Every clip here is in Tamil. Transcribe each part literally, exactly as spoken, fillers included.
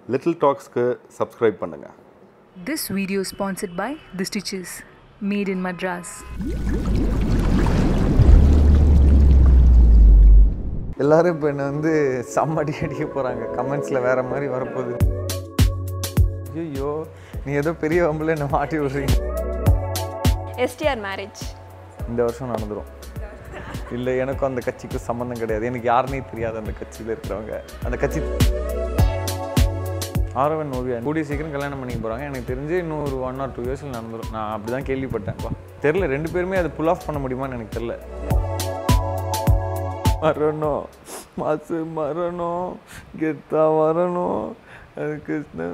Little Talksக்கு subscribe பண்ணுங்க. This video is sponsored by The Stitches, made in Madras. எல்லாரும் இப்போ என்ன வந்து செம்மடி அடிக்க போகிறாங்க, கமெண்ட்ஸில் வேறு மாதிரி வரப்போகுது. ஐயோ நீ ஏதோ பெரிய வம்பில் என்ன மாட்டி விடுறீங்க. எஸ்டிஆர் மேரேஜ் இந்த வருஷம் நடந்துடும். இல்லை, எனக்கும் அந்த கட்சிக்கு சம்மந்தம் கிடையாது. எனக்கு யாருன்னே தெரியாது அந்த கட்சியில் இருக்கிறவங்க. அந்த கட்சி ஆரவன் ஓவியா கூடிய சீக்கிரம் கல்யாணம் பண்ணிக்க போகிறாங்க. எனக்கு தெரிஞ்சு இன்னொரு ஒன் ஆர் டூ இயர்ஸில் நடந்துடும். நான் அப்படி தான் கேள்விப்பட்டேன்ப்பா. தெரில, ரெண்டு பேருமே அது புல் ஆஃப் பண்ண முடியுமான்னு எனக்கு தெரில. மரணம் மாசு மரணம் கெத்தா வரணும், அதுக்கு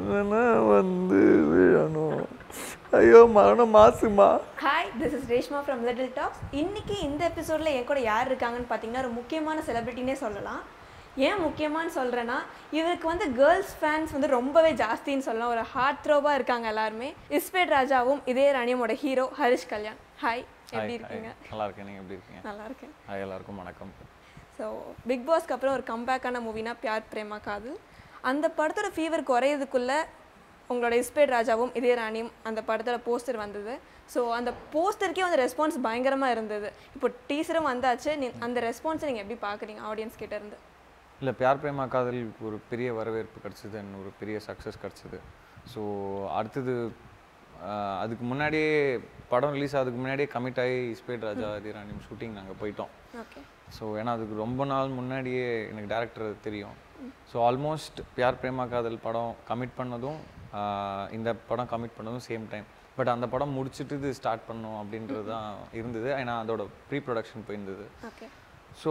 வந்து விழணும். ஐயோ மரணம் மாசுமா. Hi, this is Reshma from little talks. இன்னைக்கு இந்த எபிசோடில் என் கூட யார் இருக்காங்கன்னு பார்த்தீங்கன்னா ஒரு முக்கியமான செலிபிரிட்டினே சொல்லலாம். ஏன் முக்கியமானு சொல்கிறேன்னா, இவருக்கு வந்து கேர்ள்ஸ் ஃபேன்ஸ் வந்து ரொம்பவே ஜாஸ்தின்னு சொல்லலாம். ஒரு ஹார்ட் த்ரோவாக இருக்காங்க எல்லாருமே. இஸ்பேட் ராஜாவும் இதே ராணியமோட ஹீரோ ஹரிஷ் கல்யாண். ஹாய், எப்படி இருக்கீங்க? நல்லா இருக்கேன், நீங்கள் எப்படி இருக்கீங்க? நல்லா இருக்கேன். ஹாய், எல்லாருக்கும் வணக்கம். ஸோ பிக் பாஸ்க்கு அப்புறம் ஒரு கம்பேக்கான மூவினா பியார் பிரேமா காதல். அந்த படத்தோட ஃபீவர் குறையிறதுக்குள்ளே உங்களோட இஸ்பேட் ராஜாவும் இதே ராணியும் அந்த படத்தோட போஸ்டர் வந்தது. ஸோ அந்த போஸ்டருக்கே வந்து ரெஸ்பான்ஸ் பயங்கரமாக இருந்தது. இப்போ டீசரும் வந்தாச்சு. நீ அந்த ரெஸ்பான்ஸை நீங்கள் எப்படி பார்க்குறீங்க ஆடியன்ஸ் கிட்டே இருந்து? இல்லை, பியார் பிரேமா காதல் ஒரு பெரிய வரவேற்பு கிடச்சிது, ஒரு பெரிய சக்ஸஸ் கிடச்சிது. ஸோ அடுத்தது அதுக்கு முன்னாடியே படம் ரிலீஸ் ஆகிறதுக்கு முன்னாடியே கமிட் ஆகி இஸ்பேட் ராஜா இதே ஷூட்டிங் நாங்கள் போயிட்டோம். ஓகே. ஸோ ஏன்னா அதுக்கு ரொம்ப நாள் முன்னாடியே எனக்கு டேரக்டர் தெரியும். ஸோ ஆல்மோஸ்ட் பியார் பிரேமா காதல் படம் கமிட் பண்ணதும் இந்த படம் கமிட் பண்ணதும் சேம் டைம். பட் அந்த படம் முடிச்சுட்டு இது ஸ்டார்ட் பண்ணோம் அப்படின்றது தான் இருந்தது. ஏன்னா அதோட ப்ரீ ப்ரொடக்ஷன் போயிருந்தது. ஓகே. ஸோ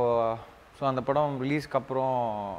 ஸோ அந்த படம் ரிலீஸ்க்கு அப்புறம்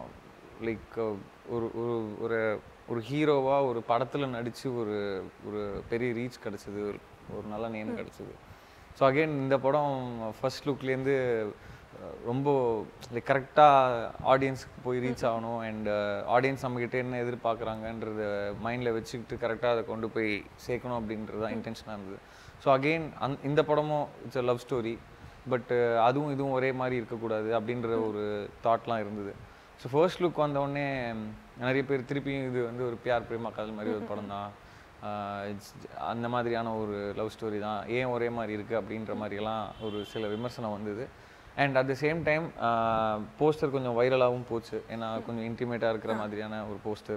லைக் ஒரு ஒரு ஒரு ஒரு ஹீரோவாக ஒரு படத்தில் நடித்து ஒரு ஒரு பெரிய ரீச் கிடச்சிது, ஒரு நல்ல நேம் கிடச்சிது. ஸோ அகெயின் இந்த படம் ஃபர்ஸ்ட் லுக்லேருந்து ரொம்ப லைக் கரெக்டாக ஆடியன்ஸுக்கு போய் ரீச் ஆகணும். அண்ட் ஆடியன்ஸ் நம்மக்கிட்ட என்ன எதிர்பார்க்குறாங்கன்றத மைண்டில் வச்சுக்கிட்டு கரெக்டாக அதை கொண்டு போய் சேர்க்கணும் அப்படின்றது தான் இன்டென்ஷனாக இருந்தது. ஸோ அகெயின் அந் இந்த படமும் இட்ஸ் அ லவ் ஸ்டோரி. பட்டு அதுவும் இதுவும் ஒரே மாதிரி இருக்கக்கூடாது அப்படின்ற ஒரு தாட்லாம் இருந்தது. ஸோ ஃபர்ஸ்ட் லுக் வந்தோடனே நிறைய பேர் திருப்பியும் இது வந்து ஒரு பியார் பிரேமா காதல் மாதிரி ஒரு படம் தான், இட்ஸ் அந்த மாதிரியான ஒரு லவ் ஸ்டோரி தான், ஏன் ஒரே மாதிரி இருக்குது அப்படின்ற மாதிரியெல்லாம் ஒரு சில விமர்சனம் வந்தது. And at the same time poster கொஞ்சம் வைரலாகவும் போச்சு. ஏன்னா கொஞ்சம் இன்டிமேட்டாக இருக்கிற மாதிரியான ஒரு போஸ்டர்.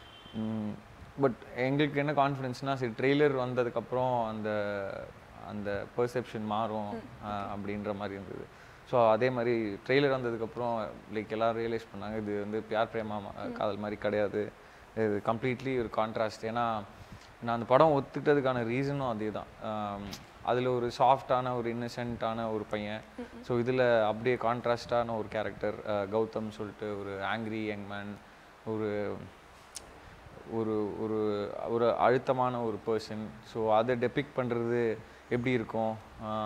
பட் எங்களுக்கு என்ன கான்ஃபிடென்ஸ்னால், சரி ட்ரெய்லர் வந்ததுக்கப்புறம் அந்த அந்த பெர்செப்ஷன் மாறும் அப்படின்ற மாதிரி இருந்தது. ஸோ அதே மாதிரி ட்ரெய்லர் வந்ததுக்கப்புறம் லைக் எல்லோரும் ரியலைஸ் பண்ணாங்க, இது வந்து பியார் பிரேமா காதல் மாதிரி கிடையாது, இது கம்ப்ளீட்லி ஒரு கான்ட்ராஸ்ட். ஏன்னா நான் அந்த படம் ஒத்துக்கிட்டதுக்கான ரீசனும் அதே தான். அதில் ஒரு சாஃப்டான ஒரு இன்னசென்ட்டான ஒரு பையன். ஸோ இதில் அப்படியே கான்ட்ராஸ்டான ஒரு கேரக்டர் கௌதம் சொல்லிட்டு ஒரு ஆங்க்ரி யங் மேன், ஒரு ஒரு ஒரு ஒரு அழுத்தமான ஒரு பர்சன். ஸோ அதை டெபிக் பண்ணுறது எப்படி இருக்கும்,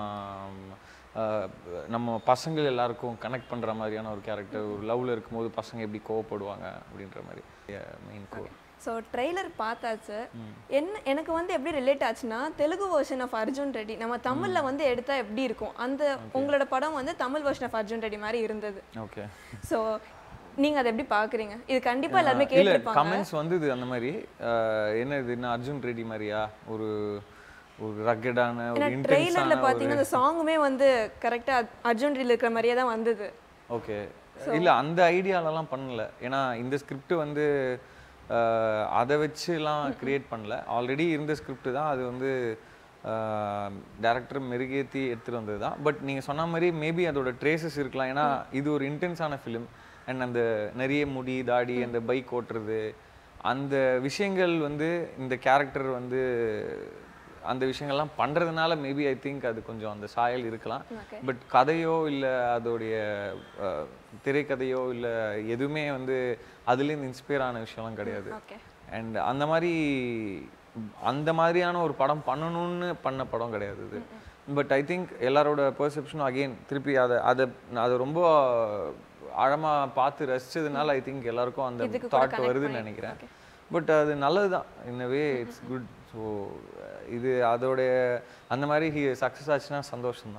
நம்ம பசங்கள் எல்லாருக்கும் கனெக்ட் பண்ணுற மாதிரியான ஒரு கேரக்டர். ஒரு லவ்வில் இருக்கும்போது பசங்க எப்படி கோவப்படுவாங்க அப்படின்ற மாதிரி மெயின் கோர். ஸோ ட்ரெய்லர் பார்த்தாச்சு. என்ன எனக்கு வந்து எப்படி ரிலேட் ஆச்சுன்னா, தெலுங்கு வெர்ஷன் ஆஃப் அர்ஜுன் ரெட்டி நம்ம தமிழில் வந்து எடுத்தால் எப்படி இருக்கும், அந்த உங்களோட படம் வந்து தமிழ் வெர்ஷன் ஆஃப் அர்ஜுன் ரெட்டி மாதிரி இருந்தது. ஓகே. ஸோ நீங்கள் அதை எப்படி பார்க்குறீங்க? இது கண்டிப்பாக எல்லாருமே கேட்டிருப்பாங்க. கமெண்ட்ஸ் வந்து இது அந்த மாதிரி என்ன இது என்ன அர்ஜுன் ரெட்டி மாதிரியா, ஒரு ஒரு ரக்கடான ஒரு இன்டென்ஸான ட்ரெய்லரில் பார்த்தீங்கன்னா அந்த சாங்குமே வந்து கரெக்டாக அர்ஜுன் ரெட்டியில் இருக்கிற மாதிரியே தான் வந்தது. ஓகே. இல்லை, அந்த ஐடியாலலாம் பண்ணல. ஏன்னா இந்த ஸ்கிரிப்ட் வந்து அதை வச்சுலாம் க்ரியேட் பண்ணல. ஆல்ரெடி இருந்த ஸ்கிரிப்ட் தான் அது வந்து டேரக்டர் மெருகேற்றி எடுத்துகிட்டு வந்தது தான். பட் நீங்கள் சொன்ன மாதிரி மேபி அதோட ட்ரேசஸ் இருக்கலாம். ஏன்னா இது ஒரு இன்டென்ஸான ஃபிலிம். அண்ட் அந்த நிறைய முடி தாடி அந்த பைக் ஓட்டுறது அந்த விஷயங்கள் வந்து இந்த கேரக்டர் வந்து அந்த விஷயங்கள்லாம் பண்ணுறதுனால மேபி ஐ திங்க் அது கொஞ்சம் அந்த சாயல் இருக்கலாம். பட் கதையோ இல்லை அதோடைய திரைக்கதையோ இல்லை எதுவுமே வந்து அதுலேருந்து இன்ஸ்பயர் ஆன விஷயம்லாம் கிடையாது. அண்ட் அந்த மாதிரி அந்த மாதிரியான ஒரு படம் பண்ணணும்னு பண்ண படம் கிடையாது இது. பட் ஐ திங்க் எல்லாரோட பெர்செப்ஷனும் அகெயின் திருப்பி அதை அதை அதை ரொம்ப ஆழமாக பார்த்து ரசித்ததுனால ஐ திங்க் எல்லாருக்கும் அந்த தாட் வருதுன்னு நினைக்கிறேன். பட் அது நல்லது தான், இன்னவே இட்ஸ் குட். ஸோ இது அதோடைய அந்த மாதிரி சக்ஸஸ் ஆச்சுன்னா சந்தோஷம்தான்.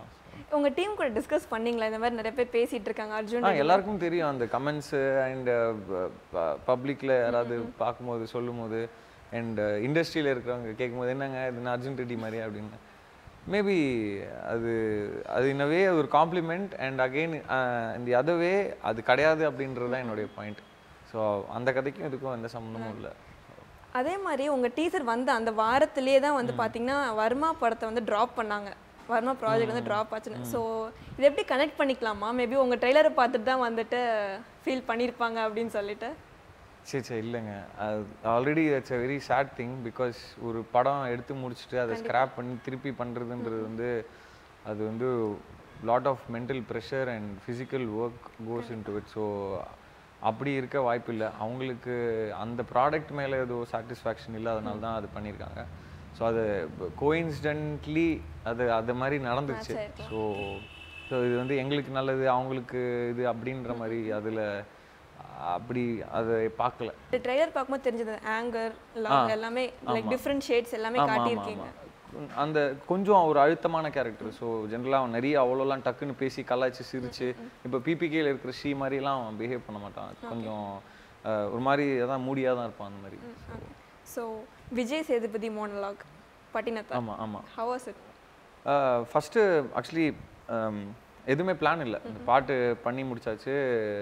உங்கள் டீம் கூட டிஸ்கஸ் பண்ணீங்களா இந்த மாதிரி நிறைய பேர் பேசிகிட்டு இருக்காங்க அர்ஜுன் ஆ எல்லாருக்கும் தெரியும் அந்த கமெண்ட்ஸு அண்ட் பப்ளிக்கில் யாராவது பார்க்கும்போது சொல்லும்போது அண்ட் இண்டஸ்ட்ரியில் இருக்கிறவங்க கேட்கும்போது என்னங்க இது அர்ஜுன் ரெட்டி மாதிரி அப்படின்னு மேபி அது அது இன்னவே ஒரு காம்ப்ளிமெண்ட் அண்ட் அகெயின் இந்த அதவே அது கிடையாது அப்படின்றது தான் என்னுடைய பாயிண்ட். ஸோ அந்த கதைக்கும் இதுக்கும் எந்த சம்மந்தமும் இல்லை. அதே மாதிரி உங்கள் டீசர் வந்து அந்த வாரத்திலே தான் வந்து பார்த்தீங்கன்னா வர்மா படத்தை வந்து ட்ராப் பண்ணாங்க. வர்மா ப்ராஜெக்ட் வந்து ட்ராப் ஆச்சுன்னு. ஸோ இதை எப்படி கனெக்ட் பண்ணிக்கலாமா? மேபி உங்கள் ட்ரெய்லரை பார்த்துட்டு தான் வந்துட்டு ஃபீல் பண்ணியிருப்பாங்க அப்படின்னு சொல்லிட்டு. சரி சரி இல்லைங்க, அது already it's a very sad thing. Because ஒரு படம் எடுத்து முடிச்சுட்டு அதை ஸ்க்ராப் பண்ணி திருப்பி பண்ணுறதுன்றது வந்து அது வந்து lot of mental pressure and physical work goes into it. So அப்படி இருக்க வாய்ப்பு இல்லை. அவங்களுக்கு அந்த ப்ராடக்ட் மேலே ஏதோ சாட்டிஸ்ஃபேக்ஷன் இல்லை, அதனால தான் அது பண்ணியிருக்காங்க. ஸோ அது கோயின்சிடென்ட்லி அது அது மாதிரி நடந்துச்சு. ஸோ ஸோ இது வந்து எங்களுக்கு நல்லது அவங்களுக்கு இது அப்படின்ற மாதிரி அதில் அப்படி அதை பார்க்கல. ட்ரெய்லர் பார்க்கும்போது தெரிஞ்சது ஆங்கர் லவ் எல்லாமே லைக் டிஃப்ரெண்ட் ஷேட்ஸ் எல்லாமே காட்டியிருக்கீங்க. அந்த கொஞ்சம் ஒரு அழுத்தமான கேரக்டர். ஸோ ஜென்ரலாக நிறைய அவ்வளோலாம் டக்குன்னு பேசி கலாய்ச்சி சிரிச்சு இப்போ பிபிகேல இருக்கிற ஸ்ரீ மாதிரிலாம் அவன் பிஹேவ் பண்ண மாட்டான். கொஞ்சம் ஒரு மாதிரி அதான் மூடியாக தான் இருப்பான் அந்த மாதிரி. ஸோ விஜய் சேதுபதி மோனலாக் பட்டினத்தா. ஆமாம் ஆமாம். How was it? First actually எதுவுமே பிளான் இல்லை. இந்த பாட்டு பண்ணி முடிச்சாச்சு.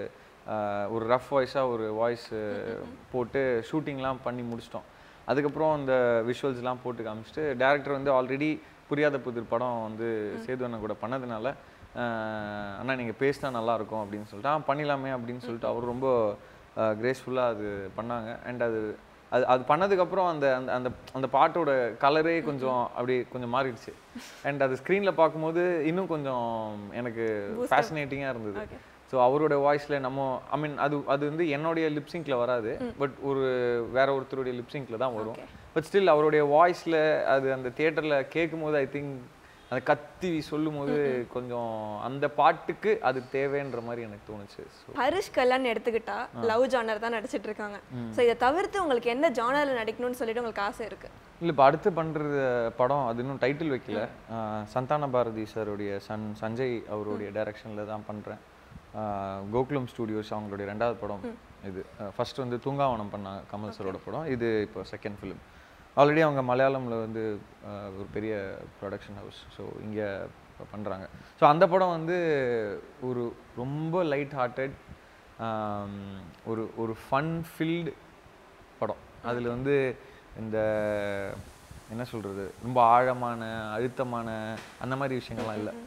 ஒரு ரஃப் வாய்ஸாக ஒரு வாய்ஸ் போட்டு ஷூட்டிங்லாம் பண்ணி முடிச்சிட்டோம். அதுக்கப்புறம் அந்த விஷுவல்ஸ்லாம் போட்டு காமிச்சிட்டு டேரக்டர் வந்து ஆல்ரெடி புரியாத புதிர் படம் வந்து சேது அண்ணன் கூட பண்ணதுனால அண்ணா நீங்கள் பேசினா நல்லாயிருக்கும் அப்படின்னு சொல்லிட்டு ஆ பண்ணிடலாமே அப்படின்னு சொல்லிட்டு அவர் ரொம்ப கிரேஸ்ஃபுல்லாக அது பண்ணாங்க. அண்ட் அது அது அது பண்ணதுக்கப்புறம் அந்த அந்த அந்த அந்த பாட்டோட கலரே கொஞ்சம் அப்படி கொஞ்சம் மாறிடுச்சு. அண்ட் அது ஸ்க்ரீனில் பார்க்கும்போது இன்னும் கொஞ்சம் எனக்கு ஃபேசினேட்டிங்காக இருந்தது. ஸோ அவரோட வாய்ஸில் நம்ம ஐ மீன் அது அது வந்து என்னுடைய லிப்சிங்கில் வராது, பட் ஒரு வேற ஒருத்தருடைய லிப்சிங்கில் தான் வரும். பட் ஸ்டில் அவருடைய வாய்ஸில் அது அந்த தியேட்டரில் கேட்கும் போது ஐ திங்க் அந்த கத்தி சொல்லும் போது கொஞ்சம் அந்த பாட்டுக்கு அது தேவைன்ற மாதிரி எனக்கு தோணுச்சு. ஹரிஷ் கல்யாண் எடுத்துக்கிட்டா லவ் ஜானர் தான் நடிச்சிட்டு இருக்காங்க. ஸோ இதை தவிர்த்து உங்களுக்கு என்ன ஜானரில் நடிக்கணும்னு சொல்லிட்டு உங்களுக்கு ஆசை இருக்கு? இல்லை இப்போ அடுத்து பண்ணுறது படம் அது இன்னும் டைட்டில் வைக்கல. சந்தான பாரதி சாருடைய சன் சஞ்சய் அவருடைய டைரக்ஷனில் தான் பண்ணுறேன். கோகுலம் ஸ்டூடியோஸ் அவங்களுடைய ரெண்டாவது படம் இது. ஃபர்ஸ்ட் வந்து தூங்காவனம் பண்ணாங்க கமல் சரோட படம். இது இப்போ செகண்ட் ஃபிலிம். ஆல்ரெடி அவங்க மலையாளமில் வந்து ஒரு பெரிய ப்ரொடக்ஷன் ஹவுஸ், ஸோ இங்கே பண்ணுறாங்க. ஸோ அந்த படம் வந்து ஒரு ரொம்ப லைட் ஹார்ட்டட் ஒரு ஒரு ஃபன் ஃபில்டு படம். அதில் வந்து இந்த என்ன சொல்கிறது ரொம்ப ஆழமான அழுத்தமான அந்த மாதிரி விஷயங்கள்லாம் இல்லை.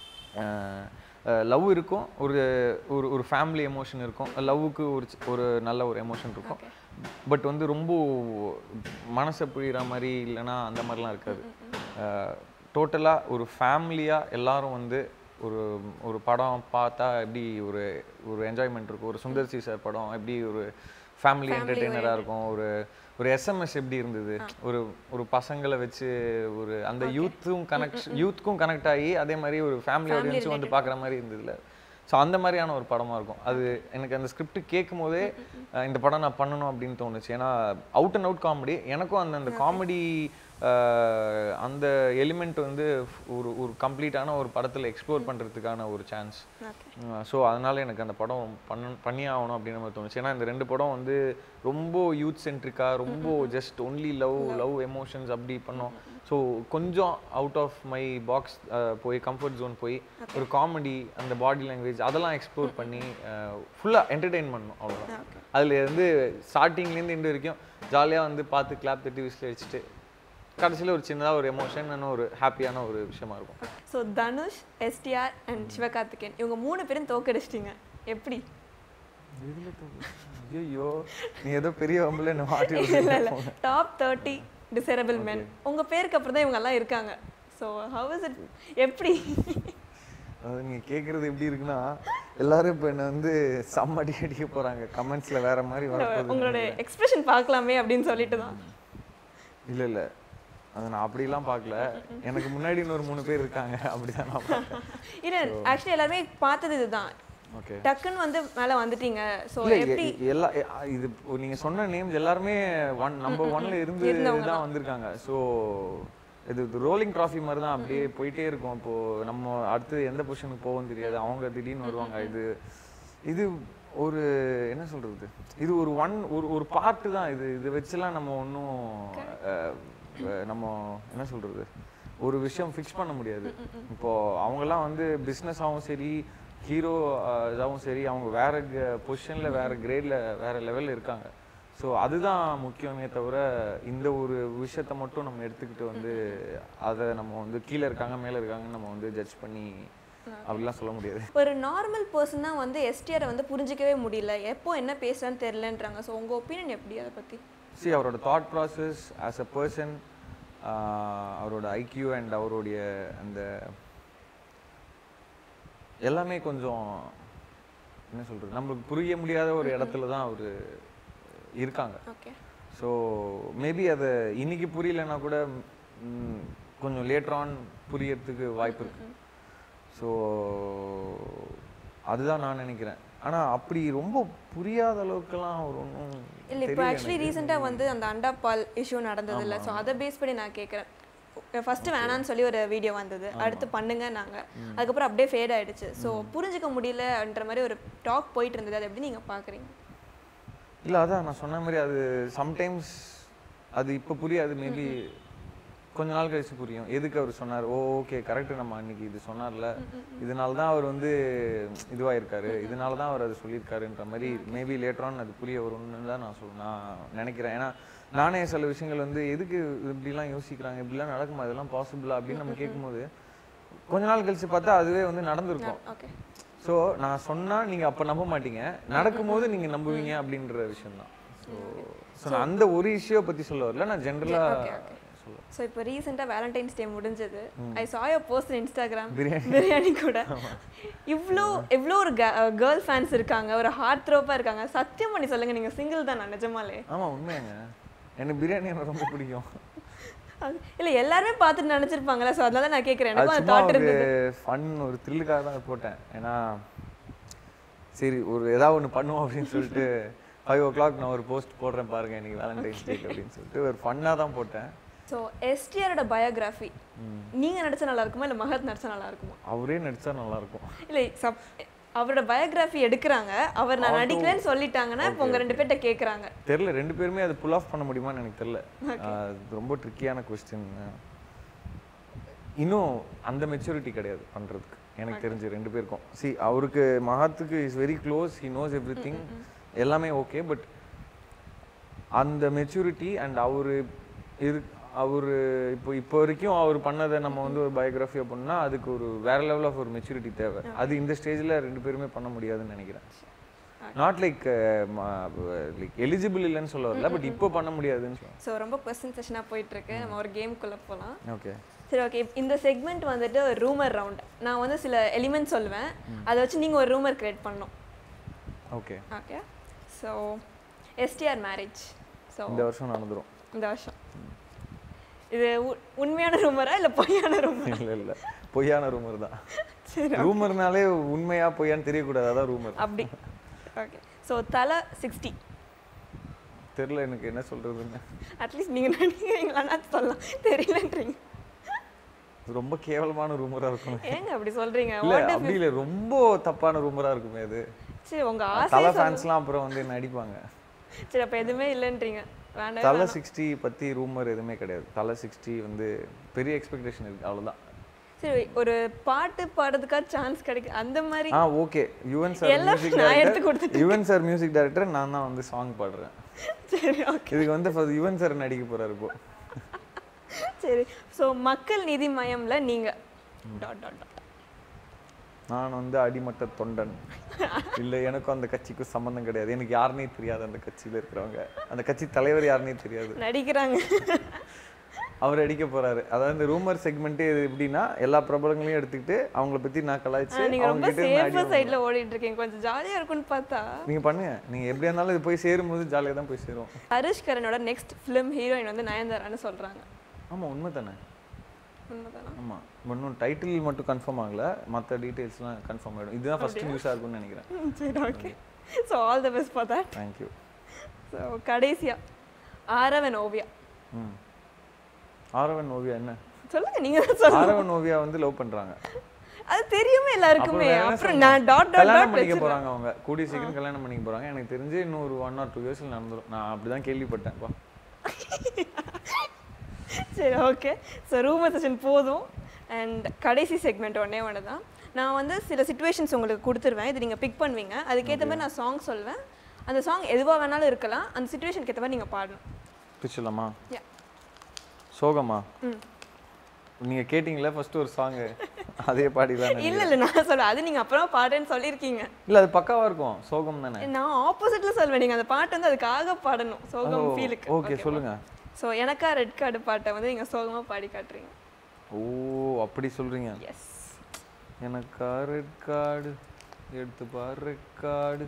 லவ் இருக்கும், ஒரு ஒரு ஒரு ஃபேமிலி எமோஷன் இருக்கும், லவ்வுக்கு ஒரு ஒரு நல்ல ஒரு எமோஷன் இருக்கும். பட் வந்து ரொம்ப மனசை புரிகிற மாதிரி இல்லைன்னா அந்த மாதிரிலாம் இருக்காது. டோட்டலாக ஒரு ஃபேமிலியாக எல்லாரும் வந்து ஒரு ஒரு படம் பார்த்தா எப்படி ஒரு ஒரு என்ஜாய்மெண்ட் இருக்கும். ஒரு சுந்தர் சி சார் படம் எப்படி ஒரு ஃபேமிலி என்டர்டெய்னராக இருக்கும். ஒரு ஒரு எஸ்எம்எஸ் எப்படி இருந்தது, ஒரு ஒரு பசங்களை வச்சு ஒரு அந்த யூத்தும் கனெக்ட் யூத்துக்கும் கனெக்ட் ஆகி அதே மாதிரி ஒரு ஃபேமிலி ஆடியன்ஸும் வந்து பார்க்குற மாதிரி இருந்ததுல. ஸோ அந்த மாதிரியான ஒரு படமாக இருக்கும். அது எனக்கு அந்த ஸ்கிரிப்ட் கேட்கும் போதே இந்த படம் நான் பண்ணணும் அப்படின்னு தோணுச்சு. ஏன்னா அவுட் அண்ட் அவுட் காமெடி. எனக்கும் அந்த அந்த காமெடி அந்த எலிமெண்ட் வந்து ஒரு ஒரு கம்ப்ளீட்டான ஒரு படத்தில் எக்ஸ்ப்ளோர் பண்ணுறதுக்கான ஒரு சான்ஸ். ஸோ அதனால் எனக்கு அந்த படம் பண்ண பண்ணி ஆகணும் அப்படின்னு மாதிரி தோணுச்சு. ஏன்னா இந்த ரெண்டு படம் வந்து ரொம்ப யூத் சென்ட்ரிக்காக ரொம்ப just only love love emotions அப்படி பண்ணோம். ஸோ கொஞ்சம் அவுட் ஆஃப் மை பாக்ஸ் போய் கம்ஃபர்ட் ஜோன் போய் ஒரு காமெடி அந்த பாடி லாங்குவேஜ் அதெல்லாம் எக்ஸ்ப்ளோர் பண்ணி ஃபுல்லாக என்டர்டெயின் பண்ணணும். அவ்வளோதான். அதில் வந்து ஸ்டார்டிங்லேருந்து இண்டு வரைக்கும் ஜாலியாக வந்து பார்த்து கிளாப் தட்டி விசில் வச்சுட்டு கடைசியில் ஒரு சின்னதாக ஒரு எமோஷன் ஒரு ஹாப்பியான ஒரு விஷயமா இருக்கும். So Dhanush, STR and Sivakarthikeyan இவங்க மூணு பேரும் தோக்கடிச்சிட்டிங்க. எப்படி? ஐயோ நீ ஏதோ பெரிய வம்பல என்ன மாட்டி இல்லை இல்லை டாப் தேர்ட்டி டிசரபிள் மென் உங்கள் பேருக்கு அப்புறம் தான் இவங்கெல்லாம் இருக்காங்க. So how is it? எப்படி? அது நீங்கள் கேட்குறது எப்படி இருக்குன்னா எல்லாரும் இப்போ என்ன வந்து செம்மடி அடிக்க போகிறாங்க கமெண்ட்ஸில் வேறு மாதிரி வர. உங்களோட எக்ஸ்பிரஷன் பார்க்கலாமே அப்படின்னு சொல்லிட்டு தான். இல்லை இல்லை அது நான் அப்படிலாம் பார்க்கல. எனக்கு முன்னாடி இன்னொரு மூணு பேர் இருக்காங்க அப்படிதான் நான் பார்த்தேன். இல்லை ஆக்சுவலி எல்லாருமே பார்த்தது இதுதான். ஓகே டக்குன்னு வந்து மேலே வந்துட்டீங்க. ஸோ எப்படி எல்லா இது நீங்கள் சொன்ன நேம்ஸ் எல்லாருமே ஒன் நம்பர் ஒன்ல இருந்து தான் வந்திருக்காங்க. ஸோ இது ரோலிங் ட்ராஃபி மாதிரி தான் அப்படியே போயிட்டே இருக்கும். இப்போது நம்ம அடுத்து எந்த பொசிஷனுக்கு போவோம் தெரியாது, அவங்க திடீர்னு வருவாங்க. இது இது ஒரு என்ன சொல்கிறது, இது ஒரு ஒன் ஒரு ஒரு பார்ட்டு தான். இது இதை வச்சுலாம் நம்ம ஒன்றும் நம்ம என்ன சொல்கிறது ஒரு விஷயம் ஃபிக்ஸ் பண்ண முடியாது. இப்போது அவங்கெல்லாம் வந்து பிஸ்னஸாகவும் சரி ஹீரோ இதாகவும் சரி அவங்க வேறு பொசிஷனில் வேறு கிரேடில் வேறு லெவலில் இருக்காங்க. ஸோ அதுதான் முக்கியமே தவிர இந்த ஒரு விஷயத்த மட்டும் நம்ம எடுத்துக்கிட்டு வந்து அதை நம்ம வந்து கீழே இருக்காங்க மேலே இருக்காங்கன்னு நம்ம வந்து ஜட்ஜ் பண்ணி அப்படிலாம் சொல்ல முடியாது. ஒரு நார்மல் பர்சன் தான் வந்து எஸ்டிஆரை வந்து புரிஞ்சிக்கவே முடியல, எப்போ என்ன பேசுறான்னு தெரியலன்றாங்க. ஸோ உங்கள் ஒப்பீனியன் எப்படி அதை பற்றி? சி அவரோட thought process as a person, அவரோட ஐக்யூ அண்ட் அவருடைய அந்த எல்லாமே கொஞ்சம் என்ன சொல்கிறது நம்மளுக்கு புரிய முடியாத ஒரு இடத்துல தான் அவர் இருக்காங்க. ஸோ மேபி அதை இன்னைக்கு புரியலன்னா கூட கொஞ்சம் லேட்டர் ஆன் புரியறதுக்கு வாய்ப்பு இருக்கு. ஸோ அதுதான் நான் நினைக்கிறேன். ஆனால் அப்படி ரொம்ப புரியாத அளவுக்குலாம் அவர் ஒன்றும் இல்லை. இப்போ ஆக்சுவலி ரீசெண்டாக வந்து அந்த அண்டா பால் இஷ்யூ நடந்தது இல்லை, ஸோ அதை பேஸ் பண்ணி நான் கேட்குறேன். ஃபஸ்ட்டு வேணான்னு சொல்லி ஒரு வீடியோ வந்தது, அடுத்து பண்ணுங்க நாங்கள், அதுக்கப்புறம் அப்படியே ஃபேட் ஆகிடுச்சு. ஸோ புரிஞ்சிக்க முடியலன்ற மாதிரி ஒரு டாக் போயிட்டு இருந்தது, அதை எப்படி நீங்கள் பார்க்குறீங்க? இல்லை அதான் நான் சொன்ன மாதிரி அது சம்டைம்ஸ் அது இப்போ புரியாது, மேபி கொஞ்ச நாள் கழிச்சு புரியும். எதுக்கு அவர் சொன்னார், ஓ ஓகே கரெக்டு நம்ம அன்னைக்கு இது சொன்னார்ல, இதனால தான் அவர் வந்து இதுவாக இருக்காரு, இதனால தான் அவர் அது சொல்லியிருக்காருன்ற மாதிரி மேபி லேட்டரான் அது புரிய வரும்னு தான் நான் சொல் நான் நினைக்கிறேன். ஏன்னா நானே சில விஷயங்கள் வந்து எதுக்கு இப்படிலாம் யோசிக்கிறாங்க, இப்படிலாம் நடக்குமா, இதெல்லாம் பாசிபிளா அப்படின்னு நம்ம கேட்கும்போது கொஞ்ச நாள் கழிச்சு பார்த்தா அதுவே வந்து நடந்திருக்கும். ஸோ நான் சொன்னால் நீங்கள் அப்போ நம்ப மாட்டீங்க, நடக்கும்போது நீங்கள் நம்புவீங்க அப்படின்ற விஷயம் தான். ஸோ ஸோ நான் அந்த ஒரு இஷ்யூவை பற்றி சொல்ல வரல, நான் ஜென்ரலாக. ஸோ இப்போ ரீசெண்டாக வேலண்டைன்ஸ் டே முடிஞ்சது, ஐ சா யோர் போஸ்ட் இன்ஸ்டாகிராம், பிரியாணி கூட இவ்வளோ எவ்வளோ ஒரு கேர்ள் ஃபேன்ஸ் இருக்காங்க, ஒரு ஹார்ட் த்ரோப்பாக இருக்காங்க. சத்தியம் பண்ணி சொல்லுங்கள், நீங்கள் சிங்கிள் தானா நிஜமாலே? ஆமாம் உண்மையாங்க, எனக்கு பிரியாணி எனக்கு ரொம்ப பிடிக்கும். இல்லை எல்லாருமே பார்த்துட்டு நினச்சிருப்பாங்களே, ஸோ அதனால நான் கேட்குறேன். எனக்கு அந்த தாட் இருந்தது, ஃபன் ஒரு த்ரில்லுக்காக தான் போட்டேன். ஏன்னா சரி ஒரு ஏதாவது ஒன்று பண்ணுவோம் அப்படின்னு சொல்லிட்டு ஃபைவ் ஓ கிளாக் நான் ஒரு போஸ்ட் போடுறேன் பாருங்க இன்னைக்கு வேலண்டைன்ஸ் டே அப்படின்னு சொல்லிட்டு ஒரு ஃபன்னாக தான் போட்டேன். ஸோ எஸ்டிஆரோட பயோகிராஃபி நீங்கள் நடிச்சா நல்லா இருக்குமா இல்லை மகத் நடிச்சா நல்லா இருக்குமா? அவரே நடிச்சா நல்லா இருக்கும். இல்லை சப் அவரோட பயோகிராஃபி எடுக்கிறாங்க, அவர் நான் நடிக்கலன்னு சொல்லிட்டாங்கன்னா இப்போ உங்கள் ரெண்டு பேர்கிட்ட கேட்குறாங்க. தெரில ரெண்டு பேருமே அது புல் ஆஃப் பண்ண முடியுமான்னு எனக்கு தெரில. அது ரொம்ப ட்ரிக்கியான கொஸ்டின். இன்னும் அந்த மெச்சூரிட்டி கிடையாது பண்ணுறதுக்கு எனக்கு தெரிஞ்சு ரெண்டு பேருக்கும். சி அவருக்கு மகாத்துக்கு is very close, he knows everything, எல்லாமே ஓகே. பட் அந்த மெச்சூரிட்டி அண்ட் அவர் இரு அவர் இப்போ இப்போ வரைக்கும் அவர் பண்ணதை நம்ம வந்து ஒரு பயோகிராஃபி பண்ணா அதுக்கு ஒரு வேற லெவல் ஆஃப் ஒரு மெச்சூரிட்டி தேவை. அது இந்த ஸ்டேஜில் ரெண்டு பேருமே பண்ண முடியாதுன்னு நினைக்கிறேன். நாட் லைக் லைக் எலிஜிபிள் இல்லைன்னு சொல்ல வரல, பட் இப்போ பண்ண முடியாதுன்னு சொல்லுவேன். ஸோ ரொம்ப கொஸ்டின் செஷனாக போயிட்டு இருக்கு, நம்ம ஒரு கேமுக்குள்ளே போகலாம். ஓகே சரி ஓகே. இந்த செக்மெண்ட் வந்துட்டு ஒரு ரூமர் ரவுண்ட். நான் வந்து சில எலிமெண்ட் சொல்லுவேன், அதை வச்சு நீங்கள் ஒரு ரூமர் கிரியேட் பண்ணணும். Okay okay. So STR marriage so இந்த வருஷம் நடந்துடும். இந்த வருஷம் இது உண்மையான ரூமரா இல்லை பொய்யான ரூமர்? இல்லை இல்லை பொய்யான ரூமர் தான். சரி ரூமர்னாலே உண்மையா பொய்யான்னு தெரியக்கூடாது, அதான் ரூமர். அப்படி ஓகே. ஸோ தலை சிக்ஸ்டி தெரியல எனக்கு என்ன சொல்றதுன்னு. அட்லீஸ்ட் நீங்கள் நினைக்கிறீங்களான்னா சொல்லலாம், தெரியலன்றீங்க. ரொம்ப கேவலமான ரூமரா இருக்கும். ஏங்க அப்படி சொல்றீங்க? இல்ல அப்படி இல்ல, ரொம்ப தப்பான ரூமரா இருக்குமே அது. சரி உங்க ஆசை தலை ஃபேன்ஸ்லாம் அப்புறம் வந்து என்ன அடிப்பாங்க. சரி அப்ப எதுவுமே இல்லன்றீங்க. வேண்டாம். தலை சிக்ஸ்டி பத்தி ரூமர் எதுவுமே கிடையாது. தலை சிக்ஸ்டி வந்து பெரிய எக்ஸ்பெக்டேஷன் இருக்கு, அவ்வளவுதான். சரி ஒரு பாட்டு பாடுறதுக்கா சான்ஸ் கிடைக்கும் அந்த மாதிரி? Ah okay. Yuvan sir music director, Yuvan sir music director, நான் தான் வந்து சாங் பாடுறேன். சரி ஓகே. இதுக்கு வந்து யுவன் சார் நடிக்க போறாரு இப்போ. சரி. ஸோ மக்கள் நீதி மய்யம்ல நீங்க டாட் டாட் டாட் நான் வந்து அடிமட்ட தொண்டன் இல்லை, எனக்கும் அந்த கட்சிக்கும் சம்மந்தம் கிடையாது, எனக்கு யாருன்னே தெரியாது அந்த கட்சியில் இருக்கிறவங்க, அந்த கட்சி தலைவர் யாருன்னே தெரியாது. நடிக்கிறாங்க, அவர் அடிக்க போறாரு. அதாவது இந்த ரூமர் செக்மெண்ட்டே எப்படின்னா எல்லா பிரபலங்களையும் எடுத்துக்கிட்டு அவங்கள பத்தி நான் கலாய்ச்சி நீங்க ரொம்ப சேஃப் சைடுல ஓடிட்டு இருக்கீங்க, கொஞ்சம் ஜாலியா இருக்கும்னு பார்த்தா. நீங்க பண்ணுங்க, நீங்க எப்படியா இருந்தாலும் இது போய் சேரும்போது ஜாலியாக தான் போய் சேரும். ஹரிஷ் கரனோட நெக்ஸ்ட் ஃபிலிம் ஹீரோயின் வந்து நயன்தாரான்னு சொல்றாங்க. ஆமா உண்மை தானே? உண்மைதானா? ஆமா. இன்னும் டைட்டில் மட்டும் கன்ஃபார்ம் ஆகல, மற்ற டீடைல்ஸ்லாம் கன்ஃபார்ம் ஆகிடும். இதுதான் ஃபர்ஸ்ட் நியூஸாக இருக்கும்னு நினைக்கிறேன். சரி okay. So all the best for that. Thank you. So கடைசியா ஆரவன் ஓவியா. ம் ஆரவன் ஓவியா என்ன சொல்லுங்க நீங்க தான் சொல்லுங்க. ஆரவன் ஓவியா வந்து லவ் பண்றாங்க. அது தெரியுமே எல்லாருக்குமே. அப்புறம் வேற என்ன அப்புறம் சொல்லணும்? நான் டாட் டாட் கல்யாணம் டாட் பண்ணிக்க வச்சிருக்கேன். போறாங்க அவங்க. கூடிய சீக்கிரம் கல்யாணம் பண்ணிக்க போறாங்க. எனக்கு தெரிஞ்சு இன்னும் ஒரு ஒன் ஆர் டூ இயர்ஸ்ல நடந்துரும். நான் அப்படிதான் கேள்விப்பட்டேன். பா. சரி ஓகே. ஸோ ரூமர் செஷன் போதும். அண்ட் கடைசி செக்மெண்ட் ஒன்றே ஒன்று தான். நான் வந்து சில சுச்சுவேஷன்ஸ் உங்களுக்கு கொடுத்துருவேன். இது நீங்கள் பிக் பண்ணுவீங்க. அதுக்கேற்ற மாதிரி நான் சாங் சொல்வேன். அந்த சாங் எதுவாக வேணாலும் இருக்கலாம். அந்த சுச்சுவேஷனுக்கு ஏற்ற மாதிரி நீங்கள் பாடணும். பிடிச்சலாமா? யா. சோகமா? ம். நீங்க கேட்டிங்களா ஃபர்ஸ்ட் ஒரு சாங் அதே பாடிடலாம். இல்லை இல்லை நான் சொல்ல அது நீங்கள் அப்புறம் பாடுன்னு சொல்லியிருக்கீங்க. இல்ல அது பக்காவா இருக்கும். சோகம் தானே. நான் ஆப்போசிட்டில் சொல்வேன். நீங்கள் அந்த பாட்டு வந்து அதுக்காக பாடணும். சோகம் ஃபீலுக்கு. ஓகே சொல்லுங்க. ஸோ எனக்கா ரெட் கார்டு பாட்டை வந்து நீங்கள் சோகமாக பாடி காட்டுறீங்க. ஓ அப்படி சொல்றீங்க. எஸ். எனக்கா ரெட் கார்டு எடுத்து பாரு ரெட் கார்டு.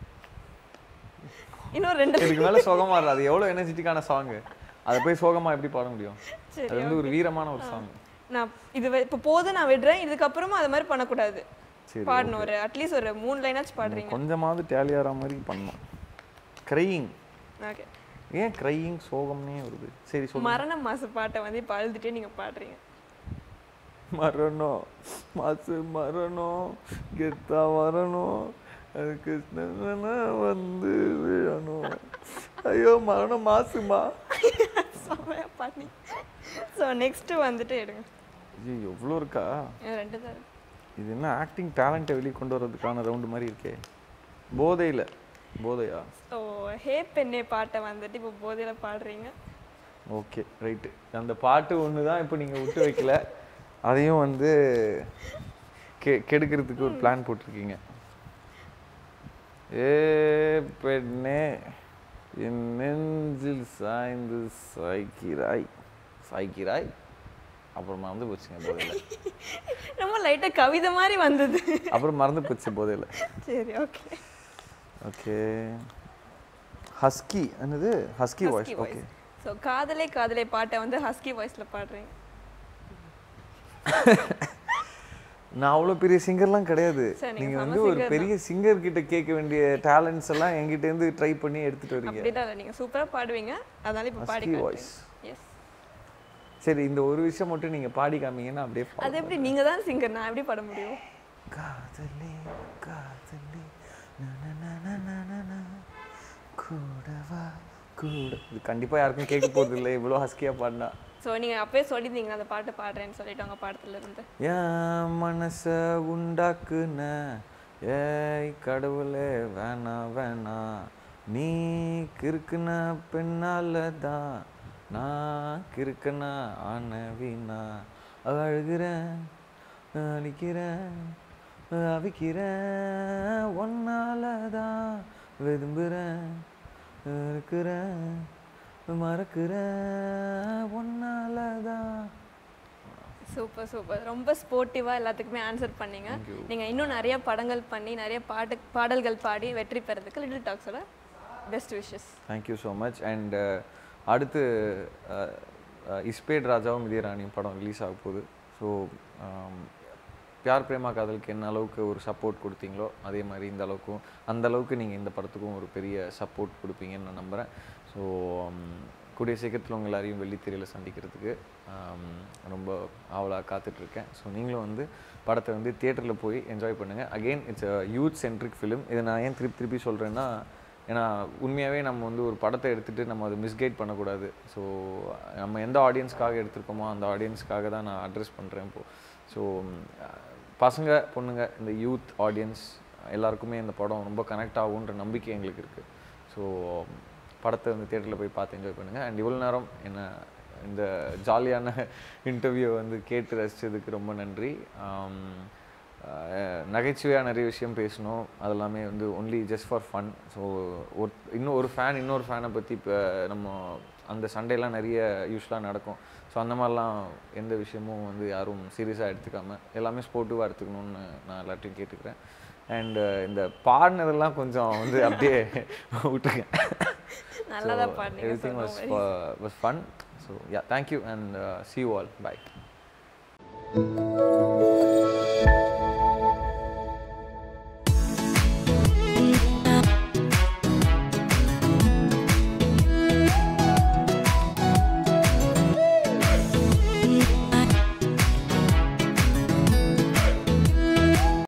இன்னும் ரெண்டு இதுக்கு மேல சோகமா இல்ல. அது எவ்வளவு எனர்ஜெட்டிக்கான சாங். அதை போய் சோகமா எப்படி பாட முடியும்? சரி, அது வந்து ஒரு வீரமான ஒரு சாங். நான் இது வே- இப்போ போதும் நான் விடுறேன். இதுக்கப்புறமா அது மாதிரி பண்ணக்கூடாது. சரி பாடணும். ஒரு அட்லீஸ்ட் ஒரு மூணு லைனாச்சும் பாடுறீங்க. கொஞ்சமாவது டேலியாரா மாதிரி பண்ணணும். கிரையிங். ஓகே. ஏன் கிரையிங் சோகம்னே வருது? சரி சொல்லுங்க. மரண மாசு பாட்டை வந்து இப்போ அழுதுட்டே நீங்க பாடுறீங்க. மரணம் மாசு மரணம் கெத்தா வரணும் அதுக்கு வந்து விழணும். ஐயோ மரணம் மாசுமா. செமையா பண்ணி. ஸோ நெக்ஸ்ட் வந்துட்டு எடுங்க. ஐயோ எவ்வளோ இருக்கா? இன்னும் ரெண்டு தான் இருக்கு. இது என்ன ஆக்டிங் டேலண்ட்டை வெளியே கொண்டு வர்றதுக்கான ரவுண்டு மாதிரி இருக்கே. போதையில் போதையா? ஸோ ஹே பெண்ணே பாட்டை வந்துட்டு இப்போ போதையில பாடுறீங்க. Okay right. அந்த பாட்டு ஒன்று தான் இப்போ நீங்கள் விட்டு வைக்கல. அதையும் வந்து கெ கெடுக்கிறதுக்கு ஒரு பிளான் போட்டிருக்கீங்க. ஏ பெண்ணே என் நெஞ்சில் சாய்ந்து சாய்க்கிறாய் சாய்க்கிறாய். அப்புறம் மறந்து போச்சுங்க போதையில். ரொம்ப லைட்டா கவிதை மாதிரி வந்தது. அப்புறம் மறந்து போச்சு போதையில். சரி ஓகே. ஓகே ஹஸ்கி என்னது? Husky voice. ஓகே. ஸோ காதலே காதலே பாட்டை வந்து ஹஸ்கி வாய்ஸ்ல பாடுறீங்க. நான் அவ்வளோ பெரிய சிங்கர்லாம் கிடையாது. சரி, நீங்க நீங்கள் செம வந்து ஒரு singer பெரிய சிங்கர் கிட்ட கேட்க வேண்டிய டேலண்ட்ஸ் எல்லாம் என்கிட்ட இருந்து ட்ரை பண்ணி எடுத்துட்டு வரீங்க. அப்படிதான் இல்லை. நீங்க சூப்பரா பாடுவீங்க. அதனால இப்போ பாடி ஹஸ்கி வாய்ஸ். காட்டுறீங்க. எஸ். சரி இந்த ஒரு விஷயம் மட்டும் நீங்க பாடி காமிங்கன்னா அப்படியே follow அது எப்படி நீங்க தான் சிங்கர், நான் எப்படி பாட முடியும்? காதலே காதலே கூடவா கூட. இது கண்டிப்பா யாருக்கும் கேட்க போறது இல்லை இவ்வளோ ஹஸ்கியா பாடினா. ஸோ நீங்கள் அப்பயே சொல்லியிருந்தீங்க அந்த பாட்டு பாடுறேன்னு சொல்லிட்டு அவங்க பாடத்துல இருந்து. என் மனசை உண்டாக்குன ஏய் கடவுளே வேணா வேணா நீ கிறுக்குன பின்னால தான் நான் கிறுக்குன ஆனவினா அழுகிறேன் அடிக்கிறேன் அவிக்கிறேன் ஒன்னால தான் விரும்புகிறேன் இருக்கிறேன் மறக்கிறேன் ஒன்னால தான். Super super. ரொம்ப ஸ்போர்ட்டிவாக எல்லாத்துக்குமே ஆன்சர் பண்ணீங்க. நீங்கள் இன்னும் நிறைய படங்கள் பண்ணி நிறைய பாட்டு பாடல்கள் பாடி வெற்றி பெறதுக்கு லிட்டில் டாக்ஸோட best wishes. Thank you so much. And அடுத்து இஸ்பேட் ராஜாவும் இதயராணியும் படம் ரிலீஸ் ஆக போகுது. ஸோ பியார் பிரேமா காதலுக்கு என்ன அளவுக்கு ஒரு சப்போர்ட் கொடுத்தீங்களோ அதே மாதிரி இந்த அளவுக்கும் அந்த அளவுக்கு நீங்கள் இந்த படத்துக்கும் ஒரு பெரிய சப்போர்ட் கொடுப்பீங்கன்னு நான் நம்புகிறேன். ஸோ கூடிய சீக்கிரத்தில் உங்கள் எல்லாரையும் வெள்ளித்திரையில் சந்திக்கிறதுக்கு ரொம்ப ஆவலாக காத்துட்ருக்கேன். ஸோ நீங்களும் வந்து படத்தை வந்து தியேட்டரில் போய் என்ஜாய் பண்ணுங்கள். Again it's a youth centric film. இதை நான் ஏன் திருப்பி திருப்பி சொல்கிறேன்னா ஏன்னா உண்மையாகவே நம்ம வந்து ஒரு படத்தை எடுத்துகிட்டு நம்ம அதை மிஸ்கைட் பண்ணக்கூடாது. ஸோ நம்ம எந்த ஆடியன்ஸ்க்காக எடுத்திருக்கோமோ அந்த ஆடியன்ஸ்க்காக தான் நான் அட்ரஸ் பண்ணுறேன் இப்போது. ஸோ பசங்க பொண்ணுங்க இந்த யூத் ஆடியன்ஸ் எல்லாருக்குமே இந்த படம் ரொம்ப கனெக்ட் ஆகுன்ற நம்பிக்கை எங்களுக்கு இருக்குது. ஸோ படத்தை வந்து தியேட்டரில் போய் பார்த்து என்ஜாய் பண்ணுங்கள். அண்ட் இவ்வளோ நேரம் என்ன இந்த ஜாலியான இன்டர்வியூ வந்து கேட்டு ரசித்ததுக்கு ரொம்ப நன்றி. நகைச்சுவையாக நிறைய விஷயம் பேசணும். அதெல்லாமே வந்து only just for fun. So ஒரு இன்னும் ஒரு ஃபேன் இன்னொரு ஃபேனை பற்றி இப்போ நம்ம அந்த சண்டையெல்லாம் நிறைய யூஸ்வலாக நடக்கும். ஸோ அந்த மாதிரிலாம் எந்த விஷயமும் வந்து யாரும் சீரியஸாக எடுத்துக்காமல் எல்லாமே ஸ்போர்ட்டிவாக எடுத்துக்கணும்னு நான் எல்லாத்தையும் கேட்டுக்கிறேன். அண்ட் இந்த பாடினதெல்லாம் கொஞ்சம் வந்து அப்படியே விட்டுருக்கேன். Everything was was fun. So ya thank you and see you all. Bye.